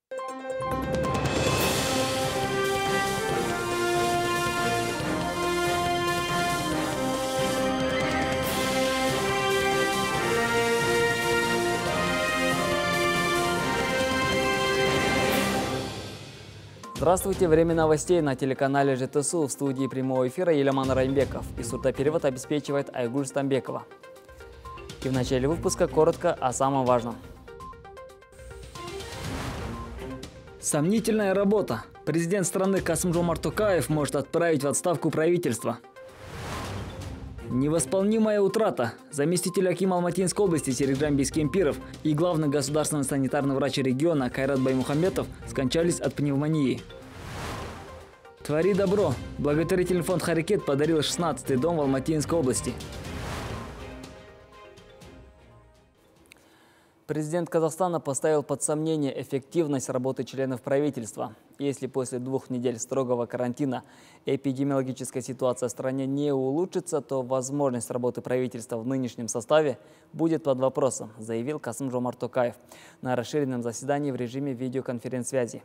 Здравствуйте! Время новостей на телеканале ЖТСУ. В студии прямого эфира Еляман Раймбеков. И сурдоперевод обеспечивает Айгуль Стамбекова. И в начале выпуска коротко о самом важном. Сомнительная работа. Президент страны Касым-Жомарт Токаев может отправить в отставку правительство. Невосполнимая утрата. Заместитель акима Алматинской области Серикжан Бескемпиров и главный государственный санитарный врач региона Кайрат Баймухамбетов скончались от пневмонии. Твори добро. Благотворительный фонд «Харекет» подарил 16-й дом в Алматинской области. Президент Казахстана поставил под сомнение эффективность работы членов правительства. Если после 2 недель строгого карантина эпидемиологическая ситуация в стране не улучшится, то возможность работы правительства в нынешнем составе будет под вопросом, заявил Касым-Жомарт Токаев на расширенном заседании в режиме видеоконференц-связи.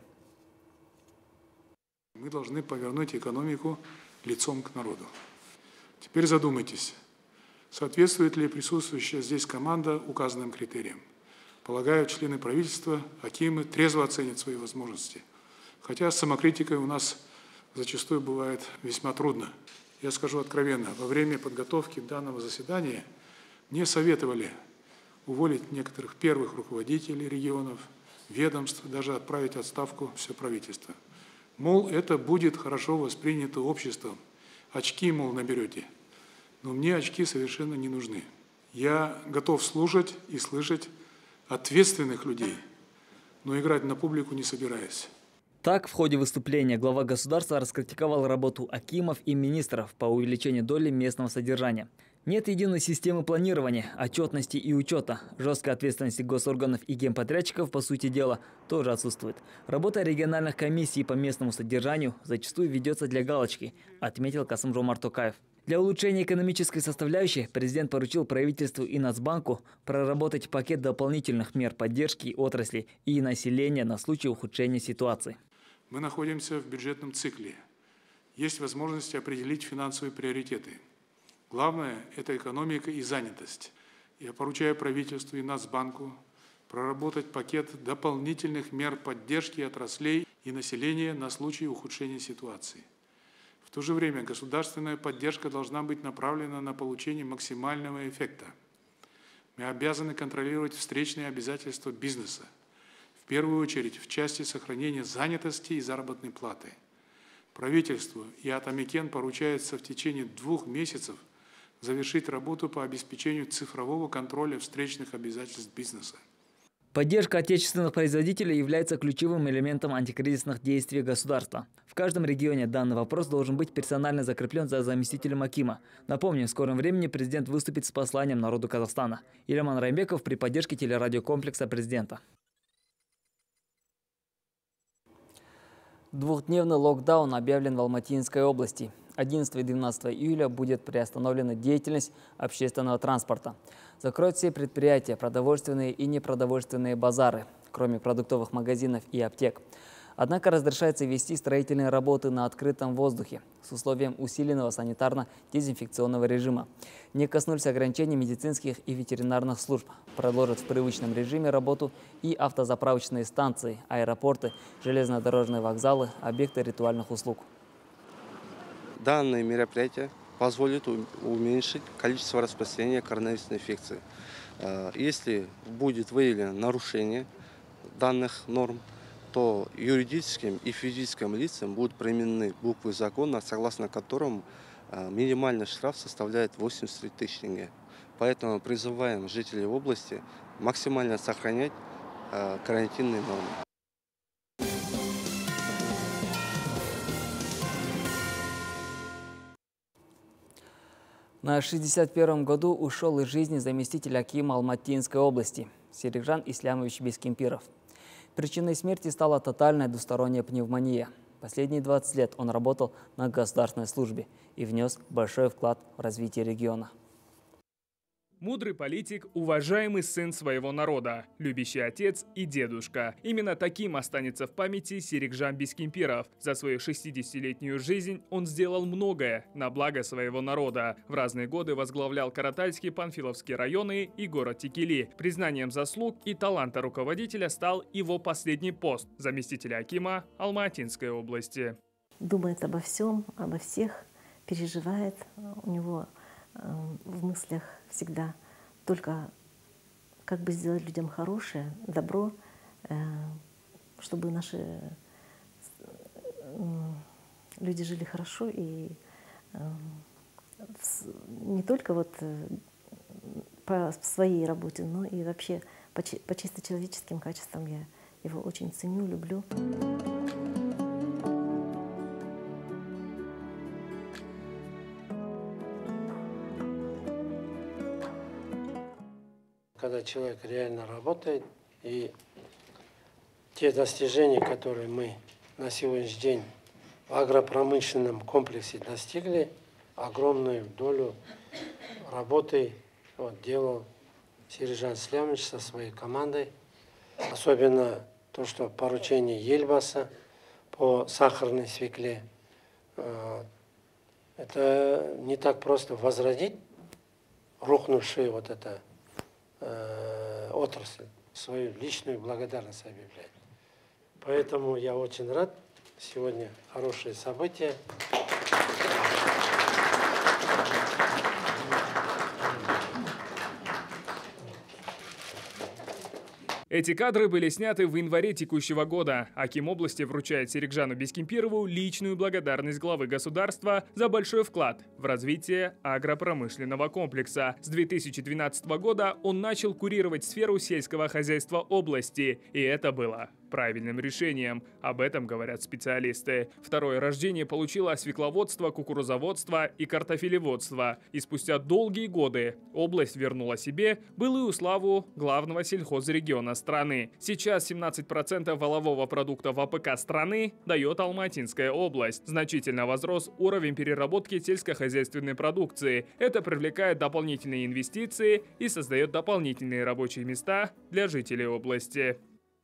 Мы должны повернуть экономику лицом к народу. Теперь задумайтесь, соответствует ли присутствующая здесь команда указанным критериям. Полагаю, члены правительства, акимы трезво оценят свои возможности. Хотя с самокритикой у нас зачастую бывает весьма трудно. Я скажу откровенно, во время подготовки данного заседания мне советовали уволить некоторых первых руководителей регионов, ведомств, даже отправить в отставку все правительство. Мол, это будет хорошо воспринято обществом. Очки, мол, наберете. Но мне очки совершенно не нужны. Я готов слушать и слышать ответственных людей, но играть на публику не собираюсь. Так, в ходе выступления глава государства раскритиковал работу акимов и министров по увеличению доли местного содержания. Нет единой системы планирования, отчетности и учета. Жесткой ответственности госорганов и генподрядчиков, по сути дела, тоже отсутствует. Работа региональных комиссий по местному содержанию зачастую ведется для галочки, отметил Касым-Жомарт Токаев. Для улучшения экономической составляющей президент поручил правительству и Нацбанку проработать пакет дополнительных мер поддержки отрасли и населения на случай ухудшения ситуации. Мы находимся в бюджетном цикле. Есть возможность определить финансовые приоритеты. Главное – это экономика и занятость. Я поручаю правительству и Нацбанку проработать пакет дополнительных мер поддержки отраслей и населения на случай ухудшения ситуации. В то же время государственная поддержка должна быть направлена на получение максимального эффекта. Мы обязаны контролировать встречные обязательства бизнеса, в первую очередь в части сохранения занятости и заработной платы. Правительству и Атамекен поручается в течение 2 месяцев завершить работу по обеспечению цифрового контроля встречных обязательств бизнеса. Поддержка отечественных производителей является ключевым элементом антикризисных действий государства. В каждом регионе данный вопрос должен быть персонально закреплен за заместителем акима. Напомню, в скором времени президент выступит с посланием народу Казахстана. Еляман Раймбеков при поддержке телерадиокомплекса президента. 2-дневный локдаун объявлен в Алматинской области. 11 и 12 июля будет приостановлена деятельность общественного транспорта. Закроют все предприятия, продовольственные и непродовольственные базары, кроме продуктовых магазинов и аптек. Однако разрешается вести строительные работы на открытом воздухе с условием усиленного санитарно-дезинфекционного режима. Не коснулись ограничений медицинских и ветеринарных служб. Продолжат в привычном режиме работу и автозаправочные станции, аэропорты, железнодорожные вокзалы, объекты ритуальных услуг. Данное мероприятие позволит уменьшить количество распространения коронавирусной инфекции. Если будет выявлено нарушение данных норм, то юридическим и физическим лицам будут применены буквы закона, согласно которым минимальный штраф составляет 83 тысячи тенге. Поэтому призываем жителей области максимально сохранять карантинные нормы. На 61-м году ушел из жизни заместитель акима Алматинской области Серикжан Ислямович Бескемпиров. Причиной смерти стала тотальная двусторонняя пневмония. Последние 20 лет он работал на государственной службе и внес большой вклад в развитие региона. Мудрый политик, уважаемый сын своего народа, любящий отец и дедушка. Именно таким останется в памяти Серикжан Бескимпиров. За свою 60-летнюю жизнь он сделал многое на благо своего народа. В разные годы возглавлял Каратальский, Панфиловский районы и город Текели. Признанием заслуг и таланта руководителя стал его последний пост заместителя акима Алма-Атинской области. Думает обо всем, обо всех, переживает. У него в мыслях всегда только как бы сделать людям хорошее, добро, чтобы наши люди жили хорошо и не только вот по своей работе, но и вообще по чисто человеческим качествам. Я его очень ценю, люблю. Когда человек реально работает, и те достижения, которые мы на сегодняшний день в агропромышленном комплексе достигли, огромную долю работы делал Серикжан Слямович со своей командой. Особенно то, что поручение Ельбаса по сахарной свекле. Это не так просто возродить рухнувшую вот это отрасль, свою личную благодарность объявлять. Поэтому я очень рад. Сегодня хорошее событие. Эти кадры были сняты в январе текущего года. Аким области вручает Серикжану Бескимпирову личную благодарность главы государства за большой вклад в развитие агропромышленного комплекса. С 2012 года он начал курировать сферу сельского хозяйства области, и это было правильным решением. Об этом говорят специалисты. Второе рождение получило свекловодство, кукурузоводство и картофелеводство. И спустя долгие годы область вернула себе былую славу главного сельхозрегиона страны. Сейчас 17% валового продукта в АПК страны дает Алма-Атинская область. Значительно возрос уровень переработки сельскохозяйственной продукции. Это привлекает дополнительные инвестиции и создает дополнительные рабочие места для жителей области.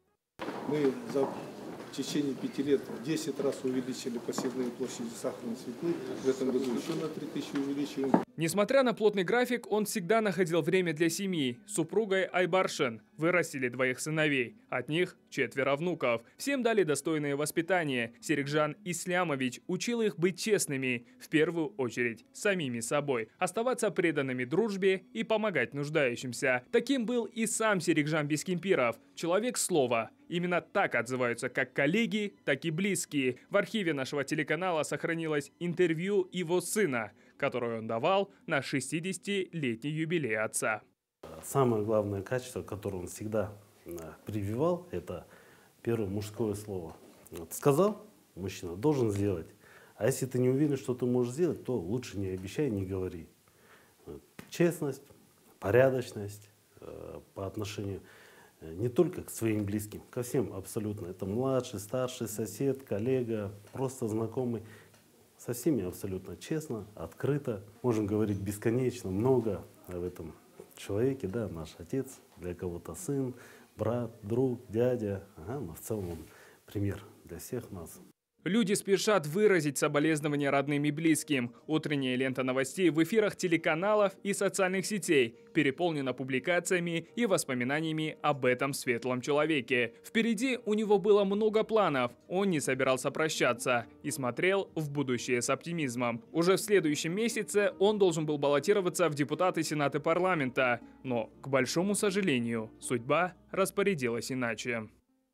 Мы в течение 5 лет 10 раз увеличили посевные площади сахарной свеклы. В этом году еще на 3000 увеличиваем. Несмотря на плотный график, он всегда находил время для семьи. С супругой Айбаршин вырастили 2 сыновей. От них 4 внуков. Всем дали достойное воспитание. Серикжан Ислямович учил их быть честными, в первую очередь, самими собой. Оставаться преданными дружбе и помогать нуждающимся. Таким был и сам Серикжан Бескимпиров. Человек слова. Именно так отзываются как коллеги, так и близкие. В архиве нашего телеканала сохранилось интервью его сына, которое он давал на 60-летний юбилей отца. Самое главное качество, которое он всегда прививал, это первое мужское слово. Вот сказал, мужчина должен сделать. А если ты не уверен, что ты можешь сделать, то лучше не обещай, не говори. Честность, порядочность по отношению не только к своим близким, ко всем абсолютно. Это младший, старший, сосед, коллега, просто знакомый. Со всеми абсолютно честно, открыто. Можем говорить бесконечно много об этом человеке. Да, наш отец, для кого-то сын, брат, друг, дядя. Но в целом он пример для всех нас. Люди спешат выразить соболезнования родным и близким. Утренняя лента новостей в эфирах телеканалов и социальных сетей переполнена публикациями и воспоминаниями об этом светлом человеке. Впереди у него было много планов. Он не собирался прощаться и смотрел в будущее с оптимизмом. Уже в следующем месяце он должен был баллотироваться в депутаты Сената парламента. Но, к большому сожалению, судьба распорядилась иначе.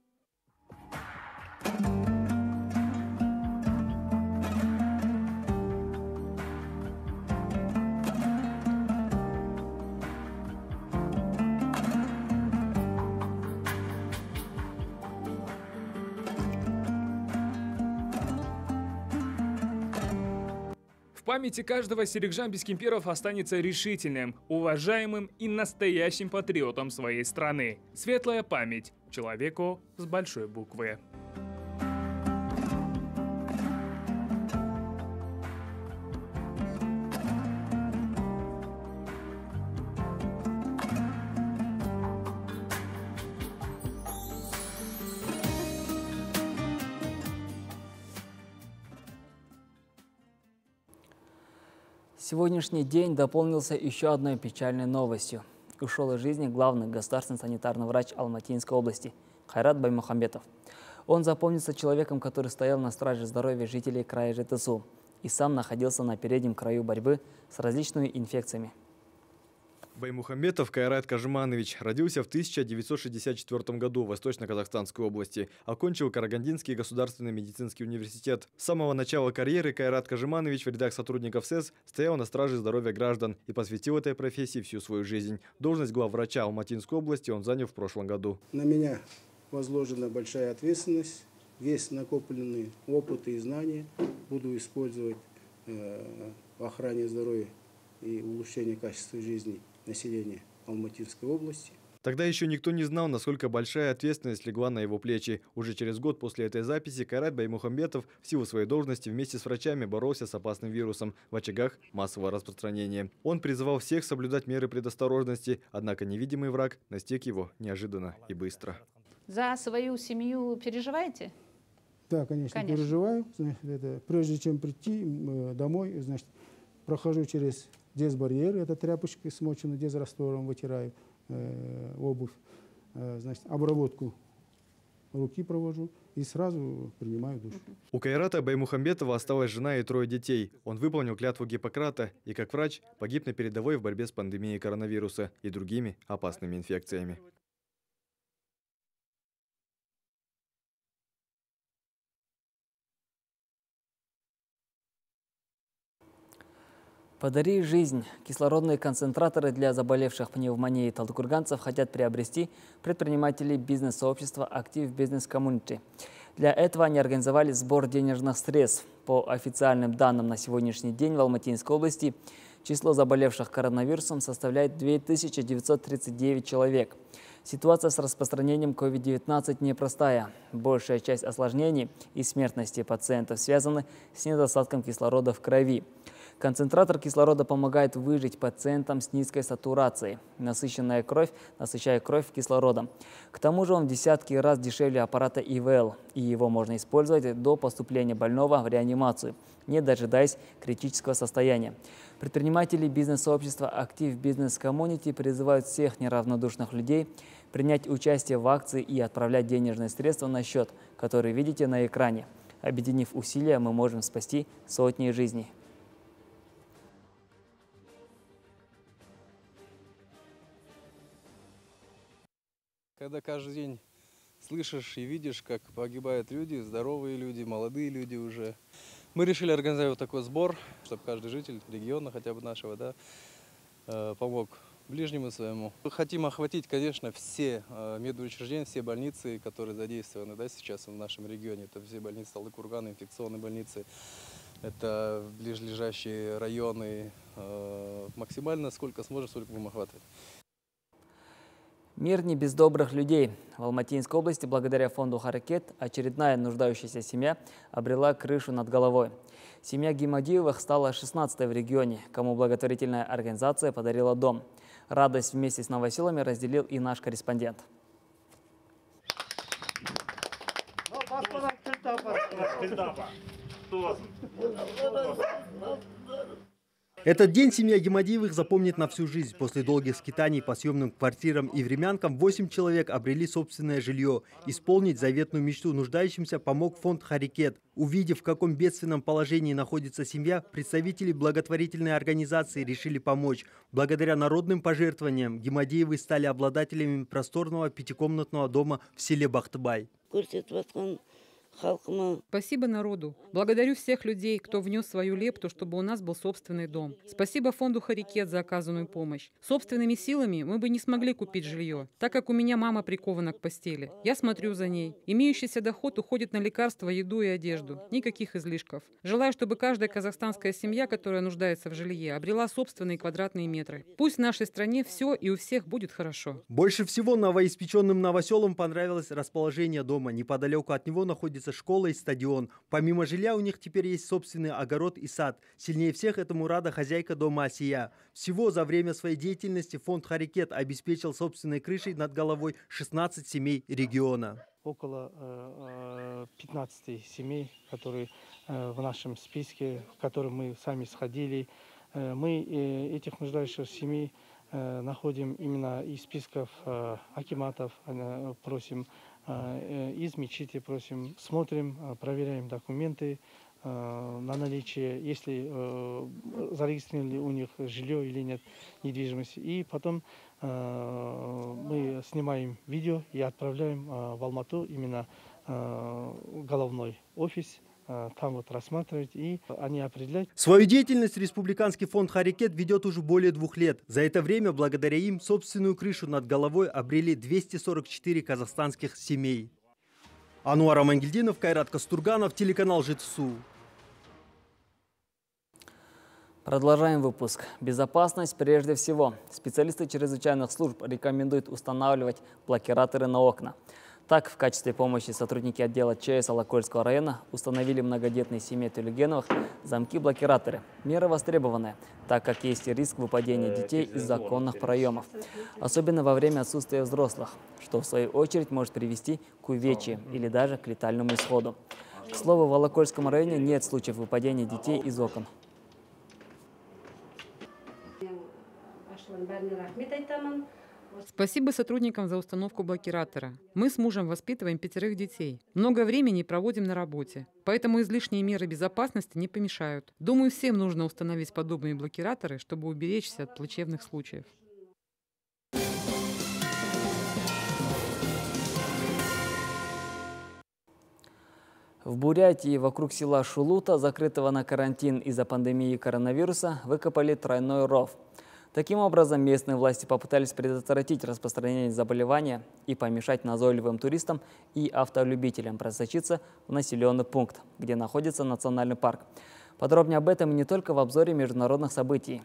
В памяти каждого Серикжан Бескимпиров останется решительным, уважаемым и настоящим патриотом своей страны. Светлая память человеку с большой буквы. Сегодняшний день дополнился еще одной печальной новостью. Ушел из жизни главный государственный санитарный врач Алматинской области Хайрат Баймухамбетов. Он запомнится человеком, который стоял на страже здоровья жителей края ЖТСУ и сам находился на переднем краю борьбы с различными инфекциями. Баймухамбетов Кайрат Кажиманович родился в 1964 году в Восточно-Казахстанской области. Окончил Карагандинский государственный медицинский университет. С самого начала карьеры Кайрат Кажиманович в рядах сотрудников СЭС стоял на страже здоровья граждан и посвятил этой профессии всю свою жизнь. Должность главврача Алматинской области он занял в прошлом году. На меня возложена большая ответственность. Весь накопленный опыт и знания буду использовать в охране здоровья и улучшении качества жизни населения Алматинской области. Тогда еще никто не знал, насколько большая ответственность легла на его плечи. Уже через год после этой записи Кайрат Баймухамбетов в силу своей должности вместе с врачами боролся с опасным вирусом в очагах массового распространения. Он призывал всех соблюдать меры предосторожности, однако невидимый враг настиг его неожиданно и быстро. За свою семью переживаете? Да, конечно. Переживаю. Значит, прежде чем прийти домой, значит, прохожу через дезбарьер, это тряпочкой смоченной дезраствором, вытираю обувь, значит, обработку руки провожу и сразу принимаю душ. У Кайрата Баймухамбетова осталась жена и 3 детей. Он выполнил клятву Гиппократа и как врач погиб на передовой в борьбе с пандемией коронавируса и другими опасными инфекциями. «Подари жизнь». Кислородные концентраторы для заболевших пневмонией талдыкурганцев хотят приобрести предприниматели бизнес-сообщества «Актив Бизнес Комьюнити». Для этого они организовали сбор денежных средств. По официальным данным, на сегодняшний день в Алматинской области число заболевших коронавирусом составляет 2939 человек. Ситуация с распространением COVID-19 непростая. Большая часть осложнений и смертности пациентов связаны с недостатком кислорода в крови. Концентратор кислорода помогает выжить пациентам с низкой сатурацией. Насыщенная кровь насыщает кровь кислородом. К тому же он в десятки раз дешевле аппарата ИВЛ, и его можно использовать до поступления больного в реанимацию, не дожидаясь критического состояния. Предприниматели бизнес-сообщества «Актив Бизнес Комьюнити» призывают всех неравнодушных людей принять участие в акции и отправлять денежные средства на счет, который видите на экране. Объединив усилия, мы можем спасти сотни жизней. Когда каждый день слышишь и видишь, как погибают люди, здоровые люди, молодые люди уже, мы решили организовать такой сбор, чтобы каждый житель региона, хотя бы нашего, да, помог ближнему своему. Мы хотим охватить, конечно, все медучреждения, все больницы, которые задействованы, да, сейчас в нашем регионе. Это все больницы Талдыкургана, инфекционные больницы, это ближайшие районы. Максимально сколько сможем, столько будем охватывать. Мир не без добрых людей. В Алматинской области благодаря фонду «Харекет» очередная нуждающаяся семья обрела крышу над головой. Семья Гимадиевых стала 16-й в регионе, кому благотворительная организация подарила дом. Радость вместе с новоселами разделил и наш корреспондент. Этот день семья Гимадиевых запомнит на всю жизнь. После долгих скитаний по съемным квартирам и времянкам 8 человек обрели собственное жилье. Исполнить заветную мечту нуждающимся помог фонд «Харекет». Увидев, в каком бедственном положении находится семья, представители благотворительной организации решили помочь. Благодаря народным пожертвованиям Гимадиевы стали обладателями просторного 5-комнатного дома в селе Бахтыбай. Спасибо народу. Благодарю всех людей, кто внес свою лепту, чтобы у нас был собственный дом. Спасибо фонду «Харекет» за оказанную помощь. Собственными силами мы бы не смогли купить жилье, так как у меня мама прикована к постели. Я смотрю за ней. Имеющийся доход уходит на лекарства, еду и одежду. Никаких излишков. Желаю, чтобы каждая казахстанская семья, которая нуждается в жилье, обрела собственные квадратные метры. Пусть в нашей стране все и у всех будет хорошо. Больше всего новоиспеченным новоселам понравилось расположение дома. Неподалеку от него находится школа и стадион. Помимо жилья у них теперь есть собственный огород и сад. Сильнее всех этому рада хозяйка дома Асия. Всего за время своей деятельности фонд «Харекет» обеспечил собственной крышей над головой 16 семей региона. Около 15 семей, которые в нашем списке, в котором мы сами сходили, Мы этих нуждающихся семей находим именно из списков акиматов, просим из мечети, просим, смотрим, проверяем документы на наличие, если зарегистрировано ли у них жилье или нет, недвижимости. И потом мы снимаем видео и отправляем в Алмату, именно головной офис, там вот рассматривать, и они определяют. Свою деятельность Республиканский фонд «Харекет» ведет уже более 2 лет. За это время, благодаря им, собственную крышу над головой обрели 244 казахстанских семей. Ануар Амангельдинов, Кайрат Кастурганов, телеканал ЖТСУ. Продолжаем выпуск. Безопасность прежде всего. Специалисты чрезвычайных служб рекомендуют устанавливать блокираторы на окна. Так, в качестве помощи сотрудники отдела ЧС Алакольского района установили многодетной семье Тюлегеновых замки-блокираторы. Мера востребованная, так как есть риск выпадения детей из законных проемов, особенно во время отсутствия взрослых, что в свою очередь может привести к увечьям или даже к летальному исходу. К слову, в Алакольском районе нет случаев выпадения детей из окон. Спасибо сотрудникам за установку блокиратора. Мы с мужем воспитываем 5 детей. Много времени проводим на работе. Поэтому излишние меры безопасности не помешают. Думаю, всем нужно установить подобные блокираторы, чтобы уберечься от плачевных случаев. В Бурятии вокруг села Шулута, закрытого на карантин из-за пандемии коронавируса, выкопали тройной ров. Таким образом, местные власти попытались предотвратить распространение заболевания и помешать назойливым туристам и автолюбителям просочиться в населенный пункт, где находится национальный парк. Подробнее об этом и не только в обзоре международных событий.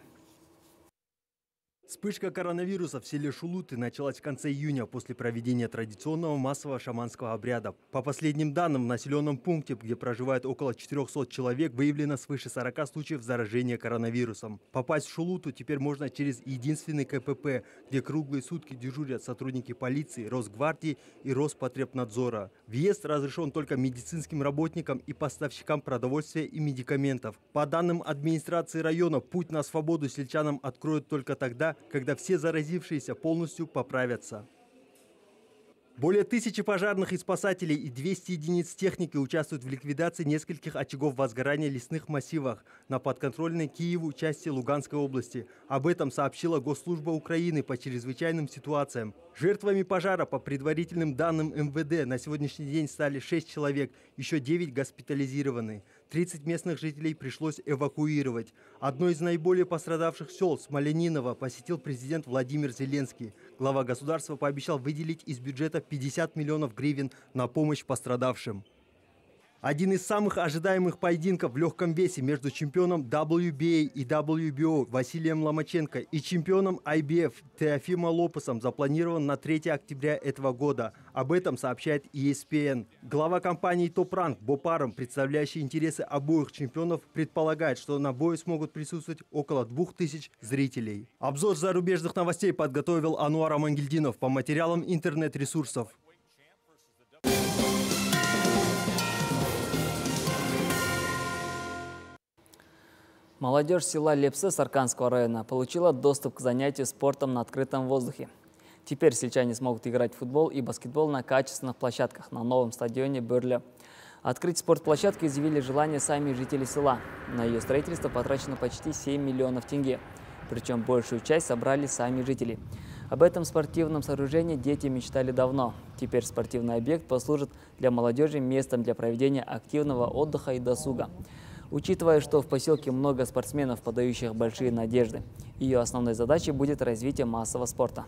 Вспышка коронавируса в селе Шулуты началась в конце июня после проведения традиционного массового шаманского обряда. По последним данным, в населенном пункте, где проживает около 400 человек, выявлено свыше 40 случаев заражения коронавирусом. Попасть в Шулуту теперь можно через единственный КПП, где круглые сутки дежурят сотрудники полиции, Росгвардии и Роспотребнадзора. Въезд разрешен только медицинским работникам и поставщикам продовольствия и медикаментов. По данным администрации района, путь на свободу сельчанам откроют только тогда, когда все заразившиеся полностью поправятся. Более 1000 пожарных и спасателей и 200 единиц техники участвуют в ликвидации нескольких очагов возгорания в лесных массивах на подконтрольной Киеву части Луганской области. Об этом сообщила Госслужба Украины по чрезвычайным ситуациям. Жертвами пожара, по предварительным данным МВД, на сегодняшний день стали 6 человек, еще 9 госпитализированы. 30 местных жителей пришлось эвакуировать. Одно из наиболее пострадавших сел, Смоляниново, посетил президент Владимир Зеленский. Глава государства пообещал выделить из бюджета 50 миллионов гривен на помощь пострадавшим. Один из самых ожидаемых поединков в легком весе между чемпионом WBA и WBO Василием Ломаченко и чемпионом IBF Теофимо Лопесом запланирован на 3 октября этого года. Об этом сообщает ESPN. Глава компании Top Rank Боб Арам, представляющий интересы обоих чемпионов, предполагает, что на бое смогут присутствовать около 2000 зрителей. Обзор зарубежных новостей подготовил Ануар Амангельдинов по материалам интернет-ресурсов. Молодежь села Лепсы Сарканского района получила доступ к занятию спортом на открытом воздухе. Теперь сельчане смогут играть в футбол и баскетбол на качественных площадках на новом стадионе Бөрле. Открыть спортплощадку изъявили желание сами жители села. На ее строительство потрачено почти 7 миллионов тенге. Причем большую часть собрали сами жители. Об этом спортивном сооружении дети мечтали давно. Теперь спортивный объект послужит для молодежи местом для проведения активного отдыха и досуга. Учитывая, что в поселке много спортсменов, подающих большие надежды, ее основной задачей будет развитие массового спорта.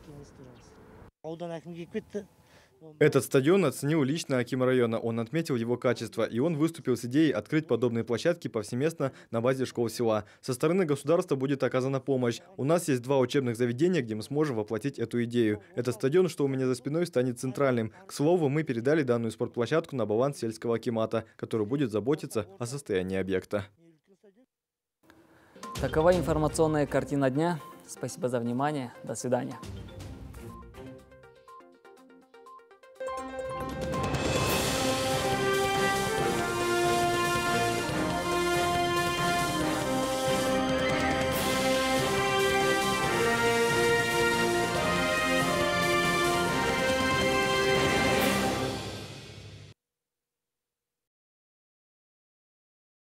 Этот стадион оценил лично аким района. Он отметил его качество, и он выступил с идеей открыть подобные площадки повсеместно на базе школ села. Со стороны государства будет оказана помощь. У нас есть 2 учебных заведения, где мы сможем воплотить эту идею. Этот стадион, что у меня за спиной, станет центральным. К слову, мы передали данную спортплощадку на баланс сельского акимата, который будет заботиться о состоянии объекта. Такова информационная картина дня. Спасибо за внимание. До свидания.